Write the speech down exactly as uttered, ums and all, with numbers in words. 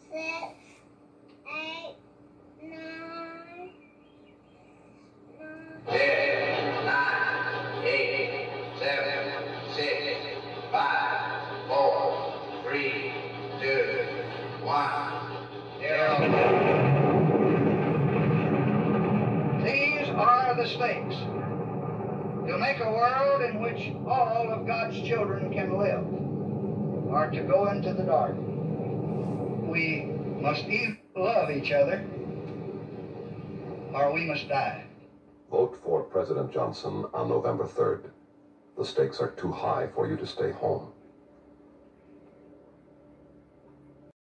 six, eight, nine, nine. ten, nine, eight, seven, six, five, four, three, two, one, zero. These are the stakes. To make a world in which all of God's children can live, or to go into the dark. We must either love each other, or we must die. Vote for President Johnson on November third. The stakes are too high for you to stay home.